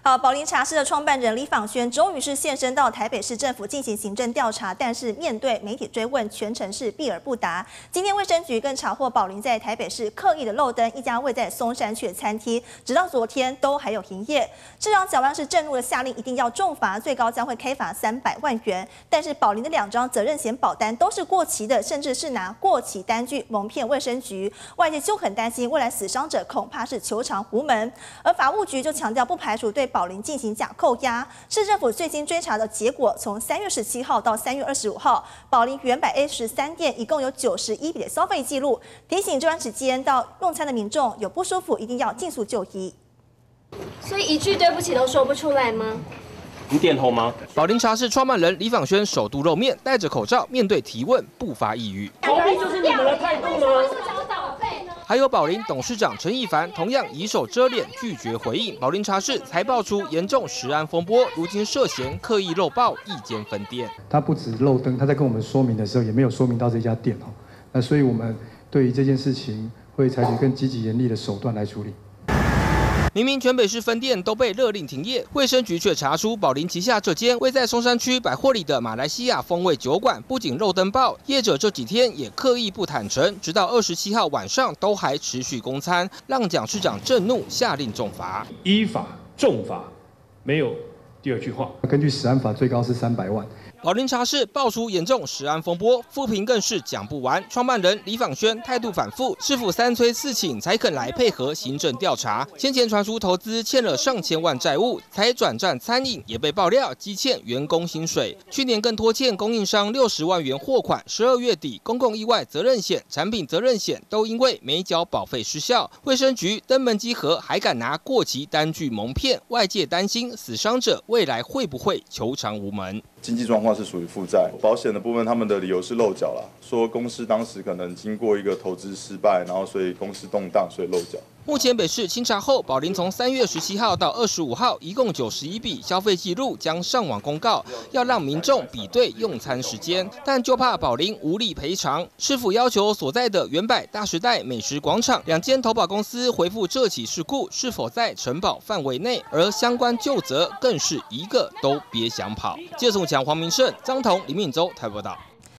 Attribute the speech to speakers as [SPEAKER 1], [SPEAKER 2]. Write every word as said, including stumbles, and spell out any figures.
[SPEAKER 1] 好，宝林茶室的创办人李昉轩终于是现身到台北市政府进行行政调查，但是面对媒体追问，全程是避而不答。今天卫生局更查获宝林在台北市刻意的漏灯一家位在松山区的餐厅，直到昨天都还有营业。市长蒋万是震怒的下令，一定要重罚，最高将会开罚三百万元。但是宝林的两张责任险保单都是过期的，甚至是拿过期单据蒙骗卫生局，外界就很担心未来死伤者恐怕是求偿无门。而法务局就强调，不排除对宝林进行假扣押。市政府最新追查的结果，从三月十七号到三月二十五号，宝林原百 A 十三店一共有九十一笔的消费记录。提醒这段时间到用餐的民众有不舒服，一定要尽速就医。
[SPEAKER 2] 所以一句对不起都说不出来吗？
[SPEAKER 3] 你点头吗？
[SPEAKER 4] 宝林茶室创办人李昉轩首度露面，戴着口罩面对提问，不发一语。
[SPEAKER 3] 逃避就是你们的态度吗？
[SPEAKER 4] 还有宝林董事长陈亦凡同样以手遮脸，拒绝回应。宝林茶室才爆出严重食安风波，如今涉嫌刻意漏报一间分店。
[SPEAKER 5] 他不止漏灯，他在跟我们说明的时候也没有说明到这家店哦。那所以我们对于这件事情会采取更积极严厉的手段来处理。
[SPEAKER 4] 明明全北市分店都被勒令停业，卫生局却查出宝林旗下这间位在松山区百货里的马来西亚风味酒馆，不仅漏灯报，业者这几天也刻意不坦诚，直到二十七号晚上都还持续供餐，让蒋市长震怒，下令重罚，
[SPEAKER 3] 依法重罚，没有第二句话。
[SPEAKER 5] 根据食安法，最高是三百万。
[SPEAKER 4] 宝林茶室爆出严重食安风波，负评更是讲不完。创办人李昉轩态度反复，市府三催四请才肯来配合行政调查。先前传出投资欠了上千万债务，才转战餐饮，也被爆料积欠员工薪水。去年更拖欠供应商六十万元货款，十二月底公共意外责任险、产品责任险都因为没缴保费失效。卫生局登门稽核，还敢拿过期单据蒙骗，外界担心死伤者未来会不会求偿无门。
[SPEAKER 6] 经济状况是属于负债，保险的部分他们的理由是漏缴啦，说公司当时可能经过一个投资失败，然后所以公司动荡，所以漏缴。
[SPEAKER 4] 目前北市清查后，宝林从三月十七号到二十五号，一共九十一笔消费记录将上网公告，要让民众比对用餐时间，但就怕宝林无力赔偿，市府要求所在的原百大时代美食广场两间投保公司回复这起事故是否在承保范围内，而相关究责更是一个都别想跑。记者宋强、黄明胜、张彤、李敏洲台报道。